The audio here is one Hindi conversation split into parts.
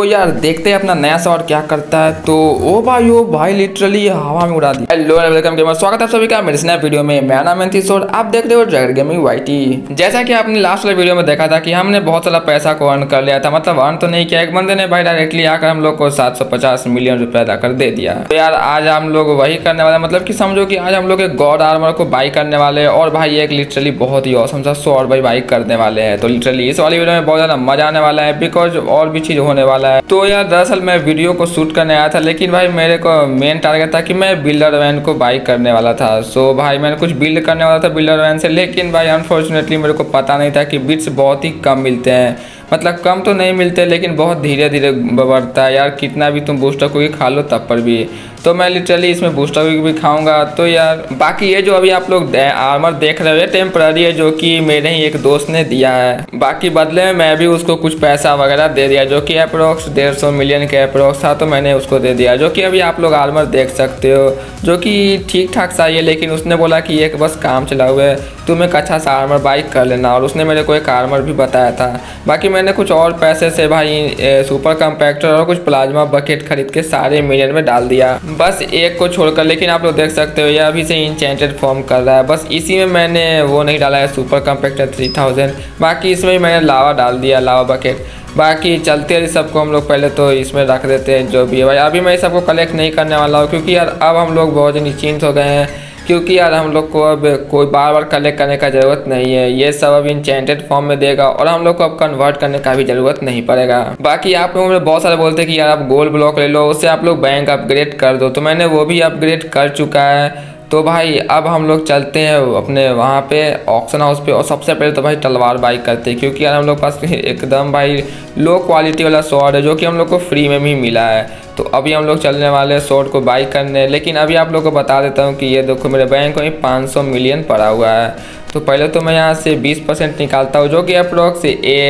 तो यार देखते हैं अपना नया शॉट क्या करता है। तो ओ भाई लिटरली हवा में उड़ा दिया। हेलो वेलकम गेमर, स्वागत है आप सभी का मेरे नए वीडियो में। मेरा नाम है और आप देख रहे हो ड्रैगन गेमिंग वाईटी। जैसा कि आपने लास्ट वाले वीडियो में देखा था कि हमने बहुत सारा पैसा को अर्न कर लिया था, मतलब अर्न तो नहीं किया, एक बंदे ने भाई डायरेक्टली आकर हम लोग को 750 मिलियन रुपया लाकर दे दिया। तो यार आज हम लोग वही करने वाले, मतलब कि समझो कि आज हम लोग एक गॉड आर्मर को बाई करने वाले हैं और भाई एक लिटरली बहुत ही औसम सा स्वॉर्ड बाई करने वाले हैं। तो लिटरली इस वाली वीडियो में बहुत ज्यादा मजा आने वाला है, बिकॉज और भी चीज होने वाला है। तो यार दरअसल मैं वीडियो को शूट करने आया था, लेकिन भाई मेरे को मेन टारगेट था कि मैं बिल्डर वैन को बाई करने वाला था। सो भाई मैंने कुछ बिल्ड करने वाला था बिल्डर वैन से, लेकिन भाई अनफॉर्चुनेटली मेरे को पता नहीं था कि बिट्स बहुत ही कम मिलते हैं। मतलब कम तो नहीं मिलते लेकिन बहुत धीरे धीरे बढ़ता है यार। कितना भी तुम बूस्टर को खा लो तब पर भी। तो मैं लिटरली इसमें बूस्टर भी खाऊंगा। तो यार बाकी ये जो अभी आप लोग आर्मर देख रहे हो टेम्पररी है, जो कि मेरे ही एक दोस्त ने दिया है। बाकी बदले में मैं भी उसको कुछ पैसा वगैरह दे दिया, जो कि अप्रोक्स 150 मिलियन के अप्रोक्स था। तो मैंने उसको दे दिया, जो कि अभी आप लोग आर्मर देख सकते हो, जो कि ठीक ठाक सा ही है। लेकिन उसने बोला कि एक बस काम चला हुआ है, तुम एक अच्छा सा आर्मर बाई कर लेना। और उसने मेरे को एक आर्मर भी बताया था। बाकी मैंने कुछ और पैसे से भाई सुपर कम्पैक्टर और कुछ प्लाज्मा बकेट खरीद के सारे मिलियन में डाल दिया, बस एक को छोड़कर। लेकिन आप लोग देख सकते हो ये अभी से इंचेंटेड फॉर्म कर रहा है। बस इसी में मैंने वो नहीं डाला है सुपर कम्पैक्टर 3000। बाकी इसमें मैंने लावा डाल दिया, लावा बकेट। बाकी चलते हैं सबको हम लोग पहले तो इसमें रख देते हैं जो भी है भाई। अभी मैं सबको कलेक्ट नहीं करने वाला हूँ, क्योंकि यार अब हम लोग बहुत निश्चिंत हो गए हैं, क्योंकि यार हम लोग को अब कोई बार बार कलेक्ट करने का ज़रूरत नहीं है। ये सब अब इंचेंटेड फॉर्म में देगा और हम लोग को अब कन्वर्ट करने का भी ज़रूरत नहीं पड़ेगा। बाकी आप लोगों में बहुत सारे बोलते हैं कि यार आप गोल्ड ब्लॉक ले लो, उससे आप लोग बैंक अपग्रेड कर दो। तो मैंने वो भी अपग्रेड कर चुका है। तो भाई अब हम लोग चलते हैं अपने वहाँ पे ऑक्शन हाउस पे, और सबसे पहले तो भाई तलवार बाई करते हैं, क्योंकि यार हम लोग पास एकदम भाई लो क्वालिटी वाला स्वॉर्ड है, जो कि हम लोग को फ्री में भी मिला है। तो अभी हम लोग चलने वाले हैं स्वॉर्ड को बाई करने। लेकिन अभी आप लोग को बता देता हूँ कि ये देखो मेरे बैंक में 500 मिलियन पड़ा हुआ है। तो पहले तो मैं यहाँ से 20% निकालता हूँ, जो कि अप्रोक्स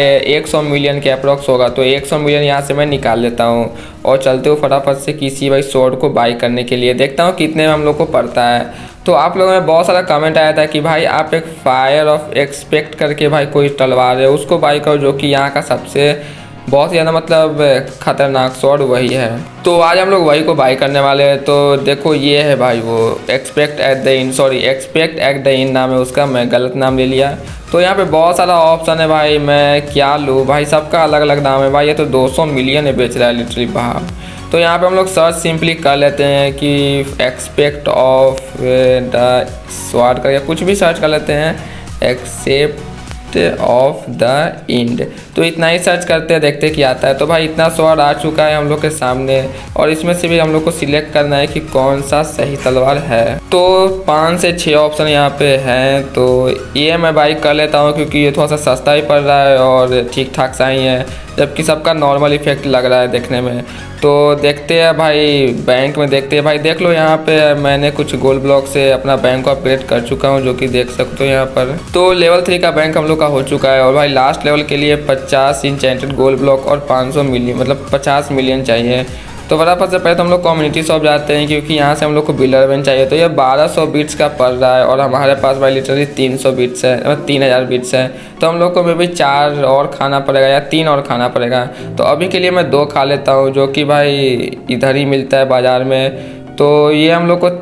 100 मिलियन के अप्रोक्स होगा। तो 100 मिलियन यहाँ से मैं निकाल लेता हूँ और चलते हो फटाफट से किसी भाई स्वॉर्ड को बाई करने के लिए। देखता हूँ कितने में हम लोग को पड़ता है। तो आप लोगों में बहुत सारा कमेंट आया था कि भाई आप एक फायर ऑफ एक्सपेक्ट करके भाई कोई तलवार है उसको बाई करो, जो कि यहाँ का सबसे बहुत ही ज़्यादा मतलब खतरनाक स्वॉर्ड वही है। तो आज हम लोग वही को बाई करने वाले हैं। तो देखो ये है भाई वो एक्सपेक्ट एट द इन नाम है उसका, मैं गलत नाम ले लिया। तो यहाँ पे बहुत सारा ऑप्शन है भाई, मैं क्या लूँ भाई, सबका अलग अलग दाम है भाई। ये तो 200 मिलियन है बेच रहा है लिटरली बाहर। तो यहाँ पे हम लोग सर्च सिंपली कर लेते हैं कि एक्सपेक्ट ऑफ द स्वॉर्ड करके कुछ भी सर्च कर लेते हैं, एक्सेप्ट ऑफ द इंड। तो इतना ही सर्च करते हैं, देखते क्या आता है। तो भाई इतना स्वॉर्ड आ चुका है हम लोग के सामने, और इसमें से भी हम लोग को सिलेक्ट करना है कि कौन सा सही तलवार है। तो 5 से 6 ऑप्शन यहाँ पे हैं। तो ये मैं बाई कर लेता हूँ, क्योंकि ये थोड़ा सा सस्ता ही पड़ रहा है और ठीक ठाक सा ही है, जबकि सबका नॉर्मल इफेक्ट लग रहा है देखने में। तो देखते हैं भाई बैंक में, देखते हैं भाई। देख लो यहाँ पे मैंने कुछ गोल्ड ब्लॉक से अपना बैंक को अपग्रेड कर चुका हूँ, जो कि देख सकते हो यहाँ पर। तो लेवल 3 का बैंक हम लोग का हो चुका है। और भाई लास्ट लेवल के लिए 50 इंचेंटेड गोल्ड ब्लॉक और 500 मिलियन मतलब 50 मिलियन चाहिए। तो फटाफट से पहले तो हम लोग कम्युनिटी शॉप जाते हैं, क्योंकि यहाँ से हम लोग को बिल्डर वैन चाहिए। तो ये 1200 बिट्स का पड़ रहा है, और हमारे पास भाई लिटरली 300 बिट्स है, मतलब 3000 बिट्स है। तो हम लोग को मे भी 4 और खाना पड़ेगा या 3 और खाना पड़ेगा। तो अभी के लिए मैं 2 खा लेता हूँ, जो कि भाई इधर ही मिलता है बाज़ार में। तो ये हम लोग को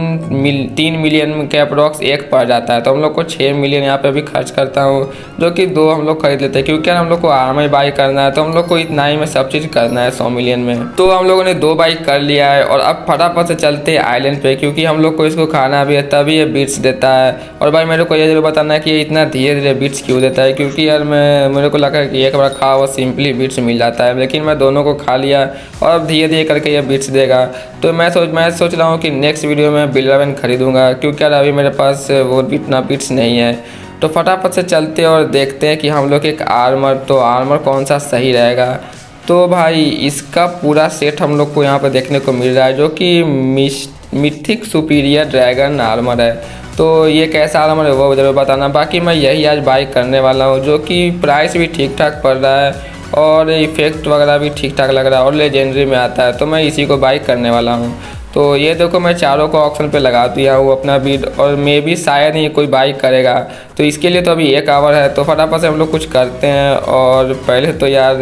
3 मिलियन के अप्रोक्स एक पड़ जाता है। तो हम लोग को 6 मिलियन यहाँ पे भी खर्च करता हूँ, जो कि 2 हम लोग खरीद लेते हैं, क्योंकि हम लोग को आर्मर बाई करना है। तो हम लोग को इतना ही में सब चीज़ करना है 100 मिलियन में। तो हम लोगों ने 2 बाई कर लिया है, और अब फटाफट से चलते हैं आइलैंड पे, क्योंकि हम लोग को इसको खाना भी है, तभी ये बिट्स देता है। और भाई मेरे को ये जरूर बताना है कि ये इतना धीरे धीरे बिट्स क्यों देता है, क्योंकि यार मेरे को लगा कि एक बार खा हुआ सिंपली बिट्स मिल जाता है, लेकिन मैं दोनों को खा लिया और अब धीरे धीरे करके ये बिट्स देगा। तो मैं सोच रहा हूँ कि नेक्स्ट वीडियो में बिल्डर वैन खरीदूंगा, क्योंकि यार अभी मेरे पास वो इतना बिट्स नहीं है। तो फटाफट से चलते और देखते हैं कि हम लोग एक आर्मर कौन सा सही रहेगा। तो भाई इसका पूरा सेट हम लोग को यहाँ पर देखने को मिल रहा है, जो कि मिथिक सुपीरियर ड्रैगन आर्मर है। तो ये कैसा आर्मर है वो ज़रूर बताना। बाकी मैं यही आज बाई करने वाला हूँ, जो कि प्राइस भी ठीक ठाक पड़ रहा है और इफेक्ट वगैरह भी ठीक ठाक लग रहा है और लेजेंडरी में आता है। तो मैं इसी को बाई करने वाला हूँ। तो ये देखो मैं चारों को ऑप्शन पे लगा दिया हूँ अपना बिड, और मे भी शायद ही कोई बाई करेगा। तो इसके लिए तो अभी 1 आवर है। तो फटाफट से हम लोग कुछ करते हैं। और पहले तो यार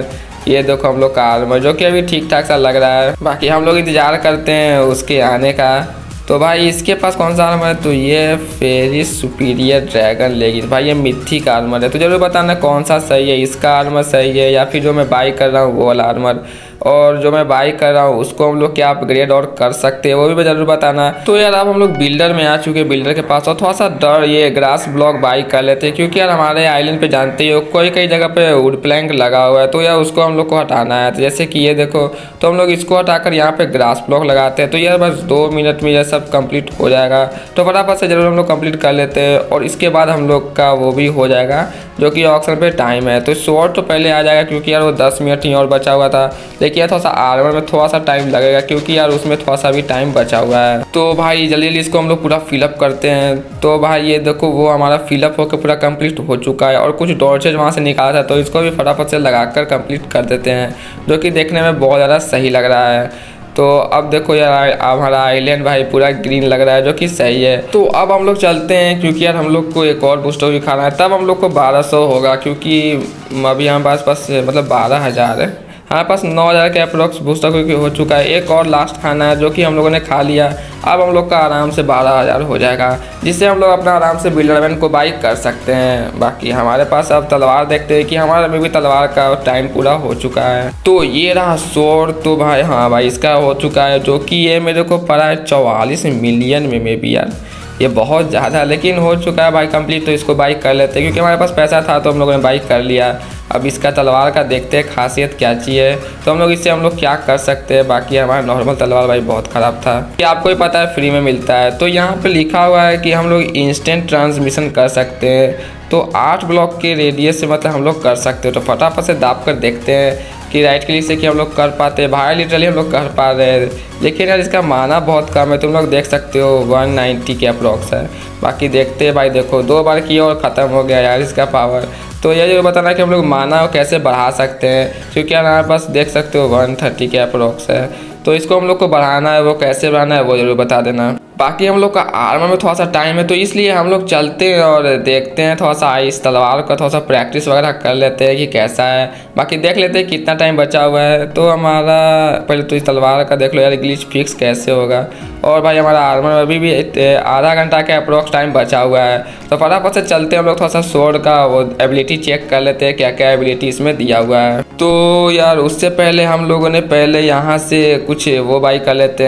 ये देखो हम लोग का आर्मर जो कि अभी ठीक ठाक सा लग रहा है। बाकी हम लोग इंतज़ार करते हैं उसके आने का। तो भाई इसके पास कौन सा आर्मर है, तो ये फेरी सुपीरियर ड्रैगन लेगी भाई, ये मिथिक आर्मर है। तो जरूर बताना कौन सा सही है, इसका आर्मर सही है या फिर जो मैं बाई कर रहा हूँ वो वाला आर्मर, और जो मैं बाई कर रहा हूँ उसको हम लोग क्या अपग्रेड और कर सकते हैं वो भी जरूर बताना। तो यार अब हम लोग बिल्डर में आ चुके हैं, बिल्डर के पास, और थोड़ा सा डर ये ग्रास ब्लॉक बाई कर लेते हैं, क्योंकि यार हमारे आइलैंड पे जानते ही हो कोई कई जगह पे वुड प्लैंक लगा हुआ है, तो यार उसको हम लोग को हटाना है। तो जैसे कि ये देखो, तो हम लोग इसको हटाकर यहाँ पे ग्रास ब्लॉक लगाते हैं। तो यार बस 2 मिनट में यह सब कंप्लीट हो जाएगा, तो फटाफट से जरूर हम लोग कंप्लीट कर लेते हैं, और इसके बाद हम लोग का वो भी हो जाएगा जो कि ऑक्शन पे टाइम है। तो शॉर्ट तो पहले आ जाएगा, क्योंकि यार वो 10 मिनट ही और बचा हुआ था, लेकिन यार थोड़ा सा आर्मर में थोड़ा सा टाइम लगेगा, क्योंकि यार उसमें थोड़ा सा भी टाइम बचा हुआ है। तो भाई जल्दी जल्दी इसको हम लोग पूरा फिलअप करते हैं। तो भाई ये देखो वो हमारा फिलअप होकर पूरा कंप्लीट हो चुका है, और कुछ डॉर्चेज वहाँ से निकाला था, तो इसको भी फटाफट से लगाकर कंप्लीट कर देते हैं, जो कि देखने में बहुत ज़्यादा सही लग रहा है। तो अब देखो यार हमारा आइलैंड भाई पूरा ग्रीन लग रहा है, जो कि सही है। तो अब हम लोग चलते हैं, क्योंकि यार हम लोग को एक और बूस्टर भी खाना है, तब हम लोग को 1200 होगा, क्योंकि अभी हमारे पास मतलब 12,000 है, हमारे पास 9,000 का अप्रोक्स बूस्टर क्योंकि हो चुका है। एक और लास्ट खाना है जो कि हम लोगों ने खा लिया। अब हम लोग का आराम से 12,000 हो जाएगा, जिससे हम लोग अपना आराम से बिल्डरमैन को बाई कर सकते हैं। बाकी हमारे पास अब तलवार देखते हैं कि हमारे में भी तलवार का टाइम पूरा हो चुका है। तो ये रहा स्वॉर्ड, तो भाई हाँ भाई इसका हो चुका है, जो कि ये मेरे को पड़ा है 44 मिलियन में भी यार, ये बहुत ज़्यादा, लेकिन हो चुका है भाई कंप्लीट। तो इसको बाई कर लेते हैं, क्योंकि हमारे पास पैसा था तो हम लोगों ने बाई कर लिया। अब इसका तलवार का देखते हैं खासियत क्या चीज़ है, तो हम लोग इससे हम लोग क्या कर सकते हैं। बाकी हमारा नॉर्मल तलवार भाई बहुत ख़राब था, कि आपको ही पता है फ्री में मिलता है। तो यहाँ पे लिखा हुआ है कि हम लोग इंस्टेंट ट्रांसमिशन कर सकते हैं, तो 8 ब्लॉक के रेडियस से मतलब हम लोग कर सकते हैं। तो फटाफट से दाब कर देखते हैं कि राइट क्लिक से कि हम लोग कर पाते हैं। भाई लिटरली हम लोग कर पा रहे हैं, लेकिन यार इसका माना बहुत कम है, तुम लोग देख सकते हो 190 के अप्रॉक्स है। बाकी देखते हैं भाई, देखो 2 बार किया और ख़त्म हो गया यार इसका पावर। तो ये जो बताना है कि हम लोग माना कैसे बढ़ा सकते हैं, क्योंकि यार हमारे पास देख सकते हो 130 के अप्रॉक्स है। तो इसको हम लोग को बढ़ाना है, वो कैसे बढ़ाना है वो जरूर बता देना। बाकी हम लोग का आर्मर में थोड़ा सा टाइम है, तो इसलिए हम लोग चलते हैं और देखते हैं, थोड़ा सा इस तलवार का थोड़ा सा प्रैक्टिस वगैरह कर लेते हैं कि कैसा है। बाकी देख लेते हैं कितना टाइम बचा हुआ है। तो हमारा पहले तो इस तलवार का देख लो यार ग्लिच फिक्स कैसे होगा, और भाई हमारा आर्मर में अभी भी आधा घंटा का अप्रोक्स टाइम बचा हुआ है। तो फटाफट से चलते हैं हम लोग, थोड़ा सा स्वॉर्ड का वो एबिलिटी चेक कर लेते हैं क्या क्या एबिलिटी इसमें दिया हुआ है। तो यार उससे पहले हम लोगों ने पहले यहाँ से कुछ वो बाई कर लेते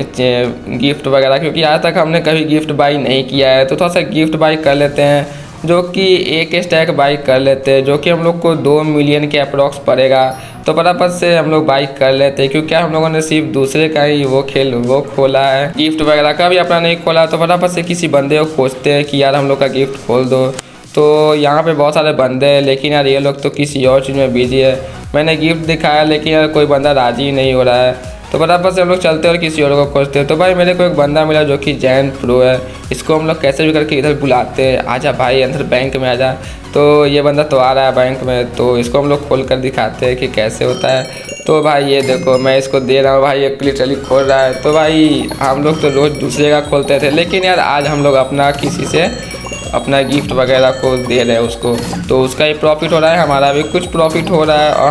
हैं गिफ्ट वगैरह, क्योंकि आज तक हमने कभी गिफ्ट बाई नहीं किया है। तो थोड़ा सा गिफ्ट बाई कर लेते हैं, जो कि एक स्टैक बाई कर लेते हैं, जो कि हम लोग को 2 मिलियन के अप्रॉक्स पड़ेगा। तो फटाफट से हम लोग बाई कर लेते हैं, क्योंकि हम लोगों ने सिर्फ दूसरे का ही वो खोला है, गिफ्ट वगैरह का भी अपना नहीं खोला। तो फटाफट से किसी बंदे को खोजते हैं कि यार हम लोग का गिफ्ट खोल दो। तो यहाँ पे बहुत सारे बंदे हैं, लेकिन यार ये लोग तो किसी और चीज़ में बिजी है। मैंने गिफ्ट दिखाया, लेकिन यार कोई बंदा राजी नहीं हो रहा है। तो फटाफट से हम लोग चलते हैं और किसी और को खोजते हैं। तो भाई मेरे को एक बंदा मिला जो कि जैन प्रो है, इसको हम लोग कैसे भी करके इधर बुलाते हैं, आजा भाई अंदर बैंक में आजा। तो ये बंदा तो आ रहा है बैंक में, तो इसको हम लोग खोल कर दिखाते हैं कि कैसे होता है। तो भाई ये देखो मैं इसको दे रहा हूँ, भाई ये लिटरली खोल रहा है। तो भाई हम लोग तो रोज़ दूसरे का खोलते थे, लेकिन यार आज हम लोग अपना किसी से अपना गिफ्ट वगैरह को दे रहे हैं उसको, तो उसका ही प्रॉफिट हो रहा है, हमारा भी कुछ प्रॉफिट हो रहा है। और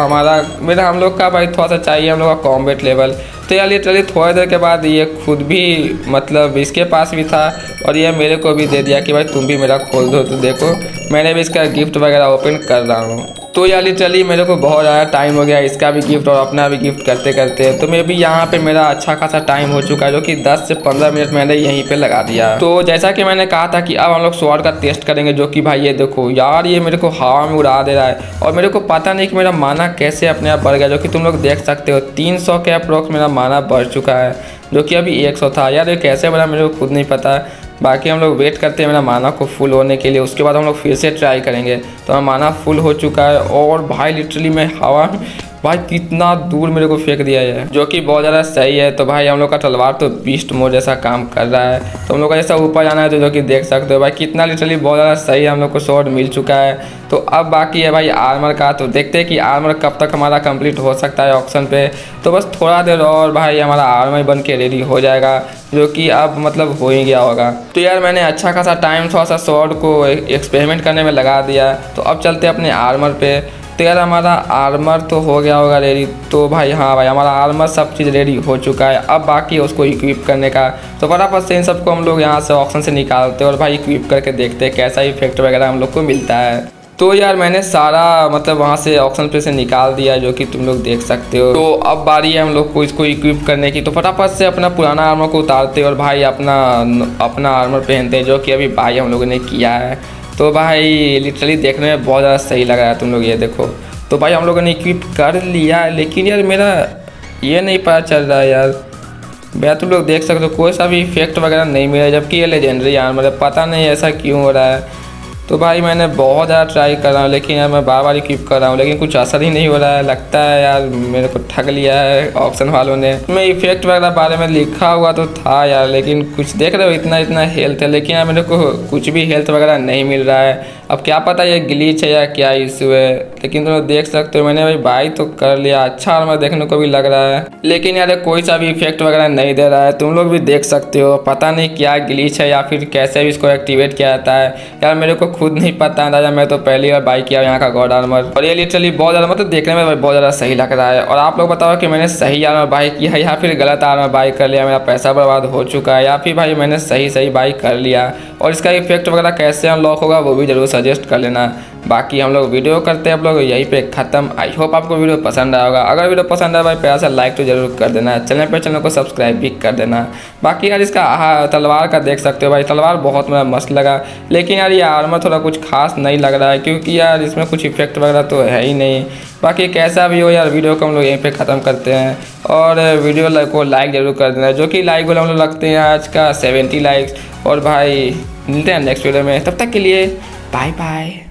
हम लोग का भाई थोड़ा सा चाहिए हम लोग का कॉम्बैट लेवल। तो यार लिटरली थोड़ी देर के बाद ये खुद भी मतलब इसके पास भी था, और ये मेरे को भी दे दिया कि भाई तुम भी मेरा खोल दो। तो देखो मैंने भी इसका गिफ्ट वगैरह ओपन कर रहा हूँ। तो यार लिटरली मेरे को बहुत ज़्यादा टाइम हो गया इसका भी गिफ्ट और अपना भी गिफ्ट करते करते। तो मैं भी यहाँ पे मेरा अच्छा खासा टाइम हो चुका है, जो कि 10 से 15 मिनट मैंने यहीं पे लगा दिया। तो जैसा कि मैंने कहा था कि अब हम लोग स्वॉर्ड का टेस्ट करेंगे, जो कि भाई ये देखो यार ये मेरे को हवा में उड़ा दे रहा है, और मेरे को पता नहीं कि मेरा माना कैसे अपने आप बढ़ गया, जो कि तुम लोग देख सकते हो 300 के अप्रोक्स मेरा माना बढ़ चुका है, जो कि अभी 100 था। यार ये कैसे बढ़ा मेरे को खुद नहीं पता। बाकी हम लोग वेट करते हैं मेरा माना को फुल होने के लिए, उसके बाद हम लोग फिर से ट्राई करेंगे। तो हमारा माना फुल हो चुका है, और भाई लिटरली मैं हवा भाई कितना दूर मेरे को फेंक दिया है, जो कि बहुत ज़्यादा सही है। तो भाई हम लोग का तलवार तो बीस्ट मोड जैसा काम कर रहा है। तो हम लोग का जैसा ऊपर जाना है, तो जो कि देख सकते हो भाई कितना लिटरली बहुत ज़्यादा सही है, हम लोग को स्वॉर्ड मिल चुका है। तो अब बाकी है भाई आर्मर का, तो देखते हैं कि आर्मर कब तक हमारा कंप्लीट हो सकता है ऑप्शन पे। तो बस थोड़ा देर और भाई हमारा आर्मर बन के रेडी हो जाएगा, जो कि अब मतलब हो ही गया होगा। तो यार मैंने अच्छा खासा टाइम थोड़ा सा स्वॉर्ड को एक्सपेरिमेंट करने में लगा दिया। तो अब चलते हैं अपने आर्मर पे। तो यार हमारा आर्मर तो हो गया होगा रेडी। तो भाई हाँ भाई हमारा आर्मर सब चीज़ रेडी हो चुका है। अब बाकी है उसको इक्विप करने का। तो फटाफट से इन सबको हम लोग यहाँ से ऑप्शन से निकालते हैं और भाई इक्विप करके देखते हैं कैसा इफेक्ट वगैरह हम लोग को मिलता है। तो यार मैंने सारा मतलब वहाँ से ऑप्शन पे से निकाल दिया जो कि तुम लोग देख सकते हो। तो अब बारी है हम लोग को इसको इक्विप करने की। तो फटाफट से अपना पुराना आर्मर को उतारते और भाई अपना आर्मर पहनते जो कि अभी भाई हम लोगों ने किया है। तो भाई लिटरली देखने में बहुत ज़्यादा सही लग रहा है, तुम लोग ये देखो। तो भाई हम लोगों ने इक्विप कर लिया, लेकिन यार मेरा ये नहीं पता चल रहा है यार। भैया तुम लोग देख सकते हो कोई सा भी इफेक्ट वगैरह नहीं मिला, जबकि ये लेजेंडरी आर्मर है। पता नहीं ऐसा क्यों हो रहा है। तो भाई मैंने बहुत ज़्यादा ट्राई कर रहा हूँ, लेकिन यार मैं बार बार इक्विप कर रहा हूँ, लेकिन कुछ असर ही नहीं हो रहा है। लगता है यार मेरे को ठग लिया है ऑप्शन वालों ने। मैं इफेक्ट वगैरह बारे में लिखा हुआ तो था यार, लेकिन कुछ देख रहे हो इतना हेल्थ है, लेकिन यार मेरे को कुछ भी हेल्थ वगैरह नहीं मिल रहा है। अब क्या पता ये ग्लिच है या क्या इशू है, लेकिन तुम लोग देख सकते हो मैंने भाई बाई तो कर लिया। अच्छा आर्मर देखने को भी लग रहा है, लेकिन यार कोई सा भी इफेक्ट वगैरह नहीं दे रहा है। तुम लोग भी देख सकते हो, पता नहीं क्या ग्लिच है या फिर कैसे भी इसको एक्टिवेट किया जाता है। यार मेरे को खुद नहीं पता अंदाजा, मैं तो पहली बार बाई किया यहाँ का गॉड आर्मर। और ये लिटरली बहुत ज़्यादा मतलब देखने में बहुत ज़्यादा सही लग रहा है। और आप लोग बताओ कि मैंने सही आर्मर बाई किया है या फिर गलत आर्मर बाई कर लिया, मेरा पैसा बर्बाद हो चुका है, या फिर भाई मैंने सही बाई कर लिया। और इसका इफेक्ट वगैरह कैसे अनलॉक होगा वो भी जरूर सजेस्ट कर लेना। बाकी हम लोग वीडियो करते हैं आप लोग यहीं पे ख़त्म। आई होप आपको वीडियो पसंद आया होगा। अगर वीडियो पसंद आया भाई प्यार से लाइक तो जरूर कर देना, चैनल को सब्सक्राइब भी कर देना। बाकी यार इसका तलवार का देख सकते हो भाई, तलवार बहुत मेरा मस्त लगा, लेकिन यार ये आर्मर थोड़ा कुछ खास नहीं लग रहा है, क्योंकि यार इसमें कुछ इफेक्ट वगैरह तो है ही नहीं। बाकी कैसा भी हो यार वीडियो को हम लोग यहीं पे ख़त्म करते हैं। और वीडियो को लाइक जरूर कर देना, जो कि लाइक वाला हम लोग लगते हैं आज का 70 लाइक्स। और भाई मिलते हैं नेक्स्ट वीडियो में, तब तक के लिए बाय बाय।